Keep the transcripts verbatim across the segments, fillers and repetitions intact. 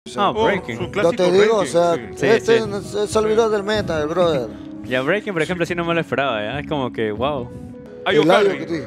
Ah, Oh, Breaking. su Yo clásico te digo, o breaking, sea, sí. Sí, este sí. se se olvidó del meta, el brother. Ya Breaking, por ejemplo, sí no me lo esperaba, ¿ya? Es como que, wow. Ayo El Ayo Carry. que te dije.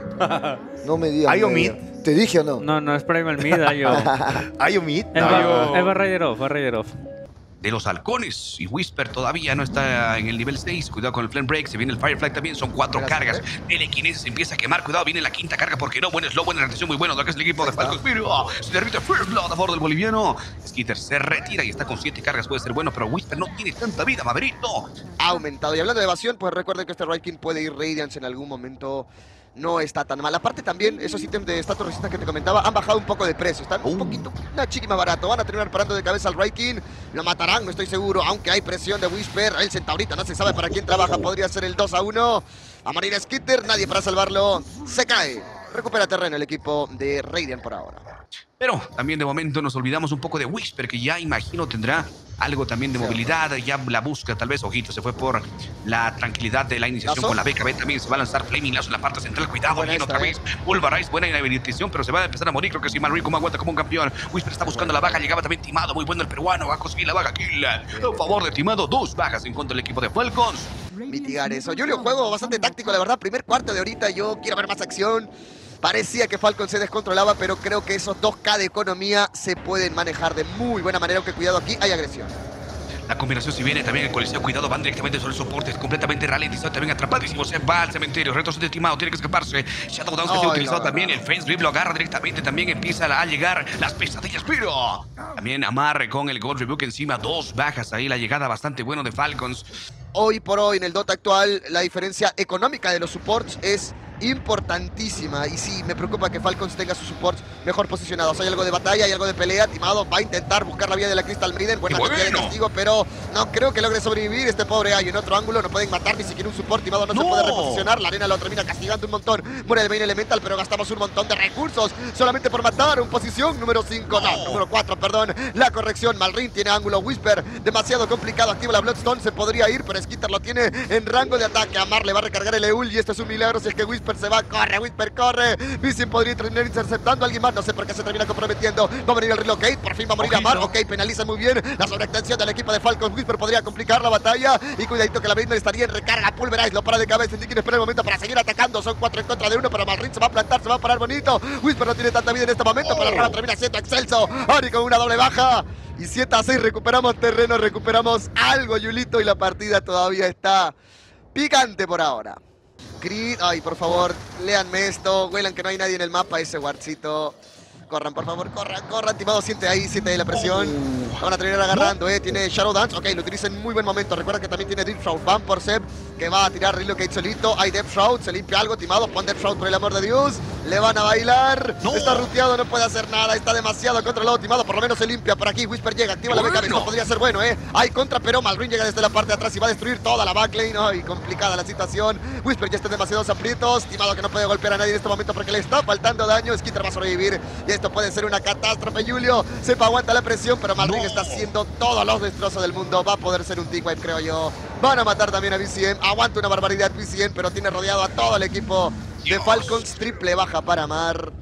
No me digas. Ayo no me Mid. digas. ¿Te dije o no? No, no es Primal Mid, yo. Ayo Mid. Es Ayo- va, es va Rider Off, va Rider Off. De los halcones. Y Whisper todavía no está en el nivel seis. Cuidado con el Flame Break. Se viene el Firefly también. Son cuatro cargas. Telequinesis se empieza a quemar. Cuidado, viene la quinta carga. Porque no, buen slow, buena reacción muy bueno. Lo que es el equipo de Falcons. Pero oh, se derrite First Blood a favor del boliviano. Skitter se retira y está con siete cargas. Puede ser bueno, pero Whisper no tiene tanta vida, Maverito. Ha aumentado. Y hablando de evasión, pues recuerden que este Wraith King puede ir Radiance en algún momento. No está tan mal. Aparte también, esos ítems de estatus resistance que te comentaba han bajado un poco de precio. Están un poquito, una chiqui más barato. Van a terminar parando de cabeza al Wraith King. Lo matarán, no estoy seguro. Aunque hay presión de Whisper. El centaurita no se sabe para quién trabaja. Podría ser el dos a uno. A morir Skitter, nadie para salvarlo. Se cae. Recupera terreno el equipo de Radiant por ahora. Pero también de momento nos olvidamos un poco de Whisper, que ya imagino tendrá algo también de movilidad, ya la busca tal vez, ojito, se fue por la tranquilidad de la iniciación ¿Lazo? con la B K B, también se va a lanzar Flaming Lazo en la parte central, cuidado, Buena bien esta, otra eh. vez, Wolverize, buena inhabilitación, pero se va a empezar a morir, creo que sí, Malrico como aguanta como un campeón, Whisper está buscando la baja, llegaba también Timado, muy bueno el peruano, va a conseguir la baja kill, a favor de Timado, dos bajas en contra del equipo de Falcons. Mitigar eso. Julio, juego bastante táctico, la verdad. Primer cuarto de ahorita, yo quiero ver más acción. Parecía que Falcon se descontrolaba, pero creo que esos dos K de economía se pueden manejar de muy buena manera, aunque cuidado, aquí hay agresión. La combinación si viene también el coliseo, cuidado, van directamente sobre el soporte, es completamente ralentizado, también atrapadísimo, se va al cementerio, retos de Timado, tiene que escaparse, Shadow Downs que se ha Ay, utilizado no, también, no. el Fence Grip lo agarra directamente, también empieza a llegar las pesadillas, pero también amarre con el Gold Rebuke encima, dos bajas ahí, la llegada bastante bueno de Falcons. Hoy por hoy, en el Dota actual, la diferencia económica de los supports es importantísima. Y sí, me preocupa que Falcons tenga sus supports mejor posicionados. Hay algo de batalla, hay algo de pelea. Timado va a intentar buscar la vía de la Crystal Maiden. Buena ¡Qué cantidad de bueno! castigo, pero no creo que logre sobrevivir. Este pobre Ayo en otro ángulo. No pueden matar ni siquiera un support. Timado no, ¡No! se puede reposicionar. La arena lo termina castigando un montón. Muere el main elemental, pero gastamos un montón de recursos solamente por matar. Un posición número cinco. No, ¡No! número cuatro, perdón. La corrección. Malrin tiene ángulo. Whisper, demasiado complicado. Activa la Bloodstone. Se podría ir, pero Skitter lo tiene en rango de ataque. Amar le va a recargar el E U L y esto es un milagro. Si es que Whisper se va, corre, Whisper, corre. Vincent podría terminar interceptando a alguien más. No sé por qué se termina comprometiendo. Va a venir el relocate. Por fin va a morir Ojito. Amar. Ok, penaliza muy bien la sobreextensión del equipo de Falcons. Whisper podría complicar la batalla. Y cuidadito que la Blade estaría en recarga. Pulverize lo para de cabeza. Indiquen espera el momento para seguir atacando. Son cuatro en contra de uno, pero Malrin se va a plantar, se va a parar bonito. Whisper no tiene tanta vida en este momento, pero Rara termina siendo excelso. Ari con una doble baja. Y siete a seis recuperamos terreno, recuperamos algo, Yulito. Y la partida todavía está picante por ahora. Creed, ay, por favor, léanme esto. Huelan que no hay nadie en el mapa, ese guardcito. Corran, por favor, corran, corran. Timado siente ahí, siente ahí la presión. Lo van a terminar agarrando, eh. Tiene Shadow Dance. Ok, lo utiliza en muy buen momento. Recuerda que también tiene Deep Shroud. Van por Seb, que va a tirar Relocate solito. Hay Deep Shroud, se limpia algo. Timado, pon Deep Shroud por el amor de Dios. Le van a bailar. No. Está ruteado, no puede hacer nada. Está demasiado controlado. Timado, por lo menos se limpia por aquí. Whisper llega, activa la Bueno. beca. Esto podría ser bueno, eh. Hay contra, pero Malrin llega desde la parte de atrás y va a destruir toda la backlane. Ay, complicada la situación. Whisper ya está en demasiados aprietos. Timado que no puede golpear a nadie en este momento porque le está faltando daño. Skitter va a sobrevivir. Y esto puede ser una catástrofe, Julio. Sepa aguanta la presión, pero Malrin No. está haciendo todos los destrozos del mundo. Va a poder ser un tick wipe, creo yo. Van a matar también a B C M. Aguanta una barbaridad B C M, pero tiene rodeado a todo el equipo de Dios. Falcons. Triple baja para Mar.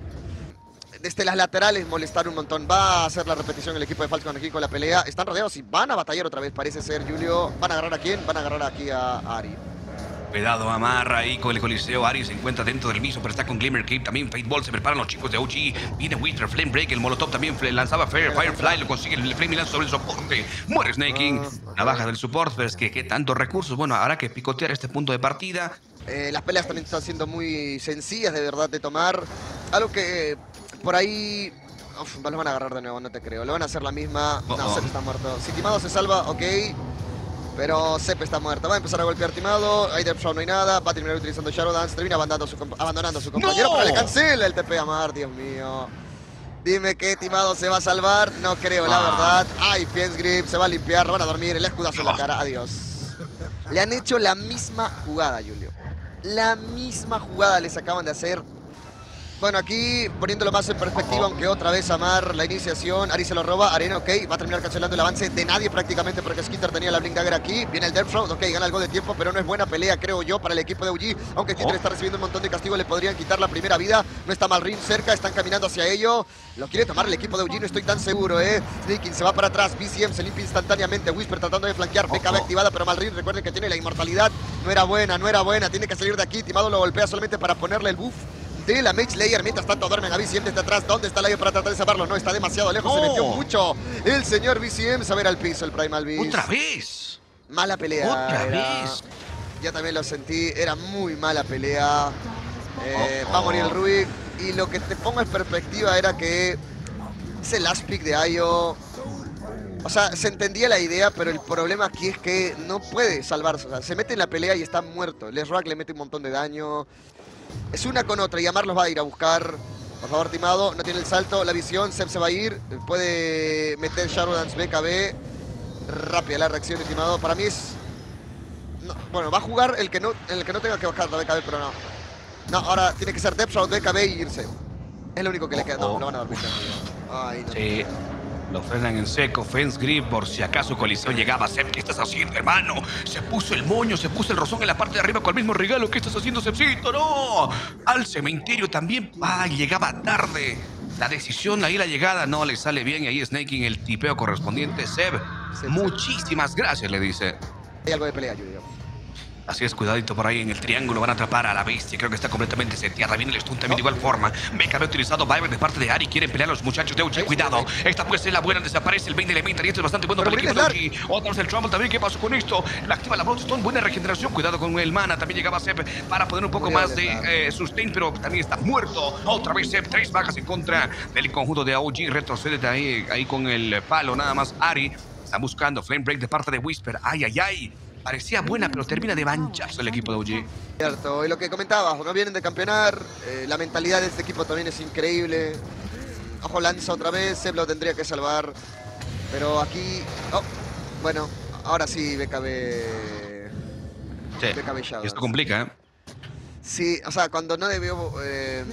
Desde las laterales molestar un montón. Va a hacer la repetición el equipo de Falcons aquí con la pelea. Están rodeados y van a batallar otra vez, parece ser, Julio. ¿Van a agarrar a quién? Van a agarrar aquí a Ari. Cuidado, amarra ahí con el coliseo. Ari se encuentra dentro del mismo, pero está con Glimmer Cape. También Fateball, se preparan los chicos de O G. Viene Whisper, Flame Break, el Molotov también lanzaba Fire, Firefly, lo consigue el Flame Lance sobre el soporte. Muere Snake King. Una baja del support, pero es que qué tantos recursos. Bueno, habrá que picotear este punto de partida. Eh, las peleas también están siendo muy sencillas de verdad de tomar. Algo que eh, por ahí... Uf, lo van a agarrar de nuevo, no te creo. Le van a hacer la misma... Oh, No, oh. Sep está muerto. Si Timado se salva, ok. Pero Sep está muerto. Va a empezar a golpear Timado. Hay Death Show, no hay nada. Va a terminar utilizando Shadow Dance. Termina abandonando a su, comp- abandonando a su compañero. ¡No! Pero le cancela el T P a Mar, Dios mío. Dime que Timado se va a salvar. No creo, la Ah. verdad. Ay, Fence Grip. Se va a limpiar. Lo van a dormir. El escudazo en la cara. Adiós. Le han hecho la misma jugada, Julio. La misma jugada les acaban de hacer. Bueno, aquí poniéndolo más en perspectiva, aunque otra vez Amar la iniciación, Ari se lo roba, Arena, ok, va a terminar cancelando el avance de nadie prácticamente porque Skitter tenía la Blink Dagger aquí, viene el Death Throw, ok, gana algo de tiempo, pero no es buena pelea, creo yo, para el equipo de U G, aunque Skitter oh. está recibiendo un montón de castigos, le podrían quitar la primera vida, no está Malrin cerca, están caminando hacia ello, lo quiere tomar el equipo de U G, no estoy tan seguro, eh, Sneaking se va para atrás, B C M se limpia instantáneamente, Whisper tratando de flanquear, B K B oh, oh. activada, pero Malrin, recuerden que tiene la inmortalidad, no era buena, no era buena, tiene que salir de aquí, Timado lo golpea solamente para ponerle el buff de la Mage Layer, mientras tanto duermen a B C M desde atrás. ¿Dónde está Layer para tratar de salvarlo? No, está demasiado lejos, no. se metió mucho el señor B C M. Saber al piso el Primal Beast. ¡Otra vez! Mala pelea. ¡Otra era... vez! Ya también lo sentí, era muy mala pelea. Eh, oh, oh. Va a morir el Rubik. Y lo que te pongo en perspectiva era que ese last pick de Ayo... O sea, se entendía la idea, pero el problema aquí es que no puede salvarse. O sea, se mete en la pelea y está muerto. Les Rock le mete un montón de daño. Es una con otra y Amar los va a ir a buscar. Por favor, Timado, no tiene el salto, la visión, Seb se va a ir. Puede meter Shadow Dance B K B. Rápida la reacción de Timado. Para mí es... No, bueno, va a jugar el que, no, el que no tenga que bajar la B K B, pero no. No, ahora tiene que ser Depth Shroud, B K B y irse. Es lo único que le queda. No, lo van a dormir. Ay, no. Sí. Lo frenan en seco, Fence Grip, por si acaso Coliseo llegaba. Seb, ¿qué estás haciendo, hermano? Se puso el moño, se puso el rozón en la parte de arriba con el mismo regalo. ¿Qué estás haciendo, Sebcito? ¡No! Al cementerio también. ¡Ah! Llegaba tarde. La decisión, ahí la llegada, no le sale bien. Ahí Snaking el tipeo correspondiente. Seb, Seb muchísimas gracias, le dice. Hay algo de pelea, yo digo. Así es, cuidadito por ahí en el triángulo. Van a atrapar a la bestia. Creo que está completamente seteada. Viene el stun también de igual forma. B K B utilizado Viper de parte de Ari. Quieren pelear a los muchachos de U G. Cuidado. Esta puede ser la buena. Desaparece el veinte Elemental. Y esto es bastante bueno para el equipo de U G. Otra vez el Trumble también. ¿Qué pasó con esto? La activa la Bloodstone. Buena regeneración. Cuidado con el mana. También llegaba Seb para poner un poco más de eh, sustain. Pero también está muerto. Otra vez Seb. Tres bajas en contra del conjunto de U G. Retrocede ahí, ahí con el palo. Nada más Ari. Están buscando Flame Break de parte de Whisper. Ay, ay, ay. Parecía buena, pero termina de mancharse el equipo de U G. Cierto, y lo que comentabas, no vienen de campeonar, eh, la mentalidad de este equipo también es increíble. Ojo, lanza otra vez, Seb lo tendría que salvar. Pero aquí... Oh, bueno, ahora sí, B K B... Sí, B K B Shadows. Esto complica, ¿eh? Sí, o sea, cuando no debió... Eh,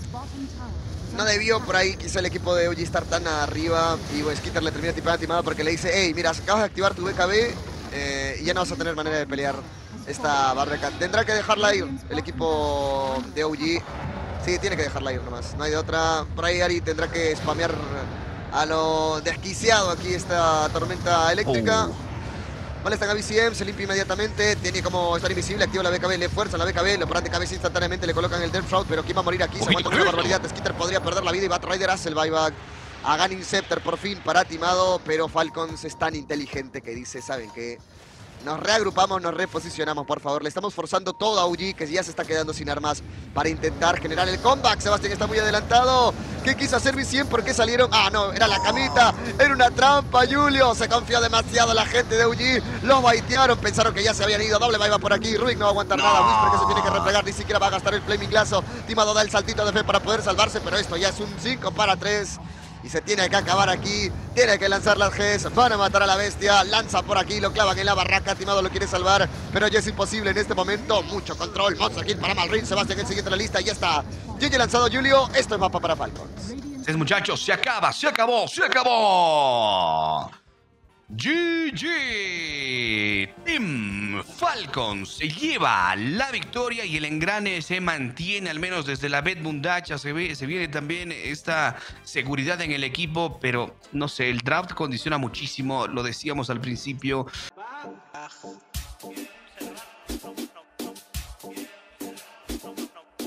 no debió por ahí quizá el equipo de U G estar tan arriba. Y bueno, Skitter le termina tipando timado porque le dice: hey, mira, acabas de activar tu B K B. Eh, y ya no vas a tener manera de pelear esta barreca. Tendrá que dejarla ir el equipo de U G. Sí, tiene que dejarla ir nomás. No hay de otra. Por ahí Ari tendrá que spamear a lo desquiciado aquí esta tormenta eléctrica. Oh. Molestan a B C M, se limpia inmediatamente. Tiene como estar invisible, activa la B K B, le fuerzan la B K B, lo paran de cabeza instantáneamente, le colocan el Death Shroud. Pero ¿quién va a morir aquí? Se aguanta una barbaridad. Skitter podría perder la vida y Batrider hace el buyback. A Gunning Scepter por fin para Timado, pero Falcons es tan inteligente que dice: ¿saben qué? Nos reagrupamos, nos reposicionamos, por favor. Le estamos forzando todo a U G, que ya se está quedando sin armas, para intentar generar el comeback. Sebastián está muy adelantado. ¿Qué quiso hacer B C M? ¿Por qué salieron? Ah, no, era la camita. Era una trampa, Julio. Se confió demasiado la gente de U G. Los baitearon, pensaron que ya se habían ido. Doble va por aquí. Rubik no va a aguantar no. nada. Whisper que se tiene que replegar, ni siquiera va a gastar el Flaming Glazo. Timado da el saltito de fe para poder salvarse, pero esto ya es un cinco para tres. Y se tiene que acabar aquí, tiene que lanzar las Gs, van a matar a la bestia, lanza por aquí, lo clavan en la barraca, Timado lo quiere salvar, pero ya es imposible en este momento, mucho control, monster kill para Malrin, Sebastián el siguiente en la lista, y ya está, G G lanzado Julio, esto es mapa para Falcons. Sí, muchachos, se acaba, se acabó, se acabó. G G. Team Falcons se lleva la victoria y el engrane se mantiene, al menos desde la Bet Mundacha. Se, ve, se viene también esta seguridad en el equipo, pero no sé, el draft condiciona muchísimo, lo decíamos al principio.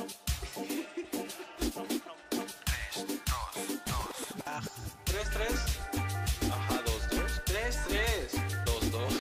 tres tres